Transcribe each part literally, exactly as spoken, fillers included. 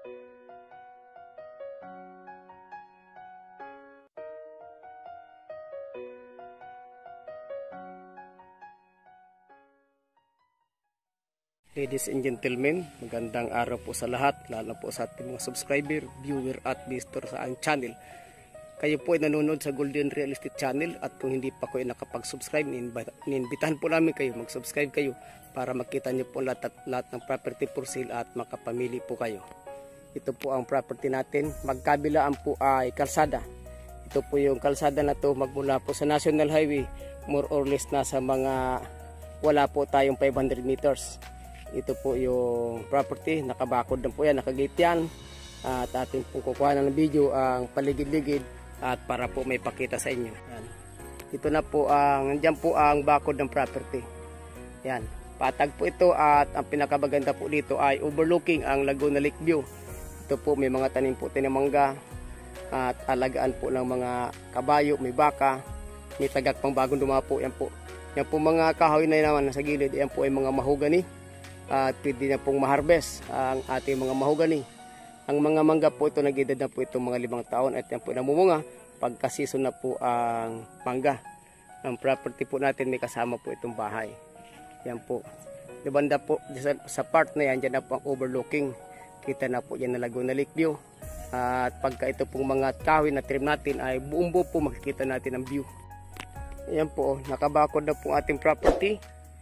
Ladies and gentlemen, magandang araw po sa lahat, lalo po sa ating mga subscriber, viewer at visitor sa aking channel. Kayo po ay nanonood sa Golden Real Estate Channel at kung hindi pa kayo nakapag-subscribe, niinbitahan po namin kayo, mag-subscribe kayo para makita nyo po lahat, lahat ng property for sale at makapamili po kayo. Ito po ang property natin, magkabilaan po ay kalsada. Ito po yung kalsada na to magmula po sa National Highway, more or less na sa mga wala po tayong five hundred meters. Ito po yung property, nakabakod na po yan, nakagate yan. At ating pong kukuha ng video ang paligid-ligid at para po may pakita sa inyo. Yan. Ito na po ang, nandiyan po ang bakod ng property. Yan, patag po ito at ang pinakabaganda po dito ay overlooking ang Laguna Lake View. Ito po may mga tanim po ng mangga at alagaan po ng mga kabayo, may baka, may tagak pang bagong dumapo. Yan po, yan po mga kahoy na naman sa gilid, yan po ay mga mahogany. At pwede na pong ma-harvest ang ating mga mahogany. Ang mga mangga po ito, nag-edad na po itong mga limang taon at yan po namumunga pagka-season na po ang mangga. Ang property po natin may kasama po itong bahay. Yan po. Di banda po sa, sa part na yan, dyan na po ang overlooking. Kita na po yan na Laguna Lake View. At pagka ito pong mga kahoy na trim natin ay buong buo po makikita natin ang view. Yan po, nakabakod na po ating property.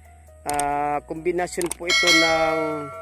Uh, kombinasyon po ito ng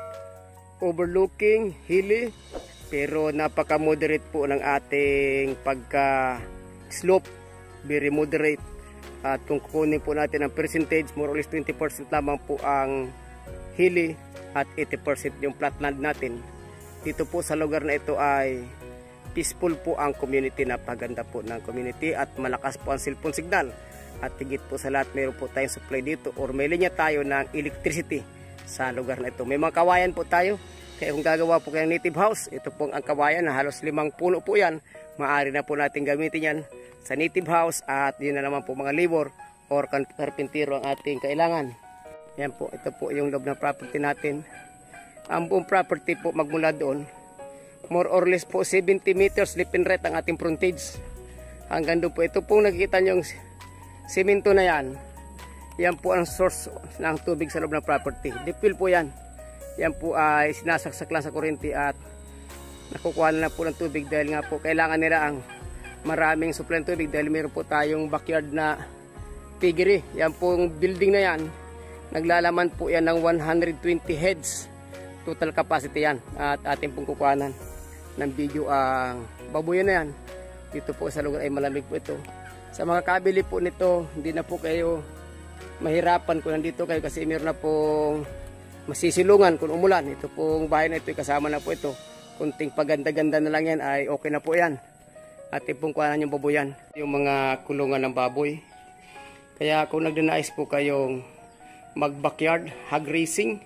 overlooking, hilly, pero napaka moderate po ng ating pagka slope, very moderate. At kung kukunin po natin ang percentage, more or less twenty percent lamang po ang hilly at eighty percent yung flatland natin. Dito po sa lugar na ito ay peaceful po ang community, napaganda po ng community at malakas po ang cellphone signal. At higit po sa lahat, meron po tayong supply dito or may linya tayo ng electricity sa lugar na ito. May mga kawayan po tayo. Kaya kung gagawa po kayo ng native house, ito pong ang kawayan na halos limang puno po yan. Maaari na po natin gamitin yan sa native house at yun na naman po mga labor or karpintero ang ating kailangan. Yan po, ito po yung loob ng property natin. Ang buong property po magmula doon, more or less po seventy meters left and right ang ating frontage. Hanggang doon po, ito pong nakikita nyo yung semento na yan, yan po ang source ng tubig sa loob ng property. Deep well po yan. Yan po ay sinasaksak lang sa kuryente at nakukuha na po ng tubig dahil nga po kailangan nila ang maraming supply ng tubig dahil meron po tayong backyard na piggery. Yan po yung building na yan, naglalaman po yan ng one hundred twenty heads total capacity yan. At ating pong kukuhanan ng video ang babuyan na yan. Dito po sa lugar ay malamig po ito. Sa mga kabili po nito, hindi na po kayo mahirapan kung nandito kayo kasi meron na pong masisilungan kung umulan. Ito pong bahay na ito, kasama na po ito. Kunting paganda-ganda na lang yan ay okay na po yan. At ipong kuhanan yung baboyan. Yung mga kulungan ng baboy. Kaya kung nagdanais po kayong mag-backyard, hog racing,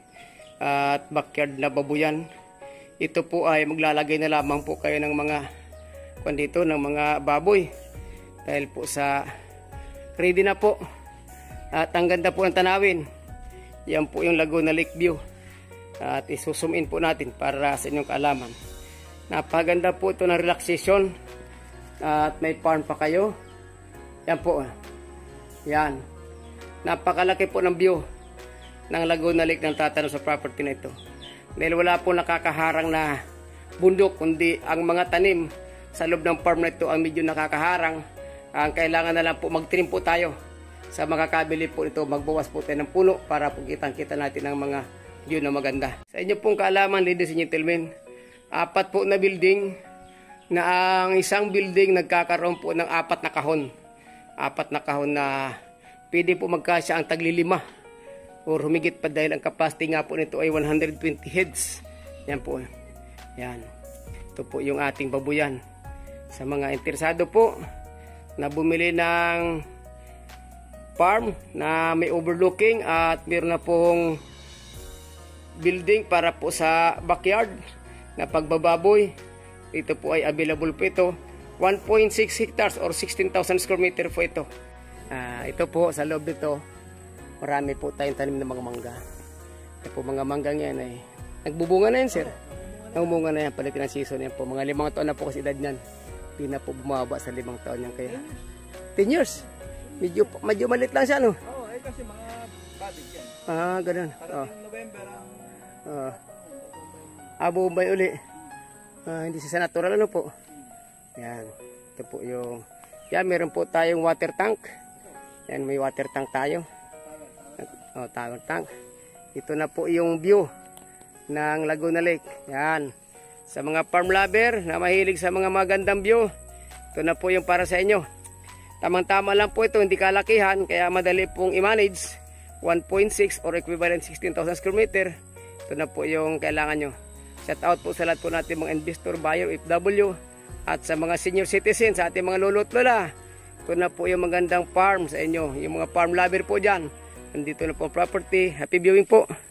at backyard na baboyan, ito po ay maglalagay na lamang po kayo ng mga kung dito, ng mga baboy. Dahil po sa ready na po at ang ganda po ng tanawin. Yan po yung Laguna Lake View at isusumin po natin para sa inyong kaalaman. Napaganda po ito ng relaxation at may farm pa kayo. Yan po, yan, napakalaki po ng view ng Laguna Lake ng tatanong sa property na ito dahil wala po nakakaharang na bundok kundi ang mga tanim sa loob ng farm na ito ang medyo nakakaharang. Ang kailangan na lang po mag-trim po tayo sa mga kabili po ito, magbawas po tayo ng puno para po kitang-kita natin ang mga view na maganda. Sa inyo pong kaalaman, ladies and gentlemen, apat po na building na ang isang building nagkakaroon po ng apat na kahon. Apat na kahon na pwede po magkasya ang taglilima or humigit pa dahil ang capacity nga po nito ay one hundred twenty heads. Yan po. Yan. Ito po yung ating babuyan. Sa mga interesado po na bumili ng farm na may overlooking at meron na pong building para po sa backyard na pagbababoy, ito po ay available po ito. one point six hectares or sixteen thousand square meter po ito. Uh, ito po sa loob nito, marami po tayong tanim ng mga mangga. Ito po mga manggang yan ay nagbubunga na yan, sir. Naumunga na yan, palitin ng season yan po. Mga limang taon na po kasi edad niyan. Hindi na po bumaba sa limang taon yan. Kaya ten years. Medyo, medyo malit lang siya, no? Oo, eh kasi mga badig yan. Ah, ganun. Parating Oh. November ang... Uh, ah, Bombay uli. Ah, hindi siya sa natural, ano po? Yan. Ito po yung... Yan, meron po tayong water tank. Yan, may water tank tayo. Oh, tower tank. Ito na po yung view ng Laguna Lake. Yan. Sa mga farm lover na mahilig sa mga magandang view, ito na po yung para sa inyo. Tamang-tama lang po ito, hindi kalakihan, kaya madali pong i-manage. one point six or equivalent sixteen thousand square meter. Ito na po yung kailangan nyo. Shout out po sa lahat po natin mga investor, buyer, F W, at sa mga senior citizens, sa ating mga lolo at lola. Ito na po yung magandang farm sa inyo. Yung mga farm lover po dyan. Nandito na po property. Happy viewing po.